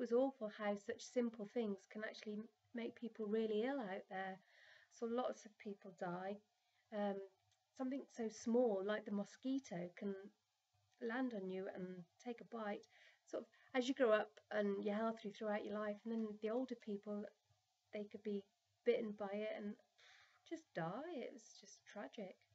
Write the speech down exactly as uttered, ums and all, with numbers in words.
was awful how such simple things can actually make people really ill out there. So lots of people die. Um, something so small like the mosquito can land on you and take a bite. Sort of as you grow up and you're healthy throughout your life, and then the older people, they could be bitten by it and just die. It was just tragic.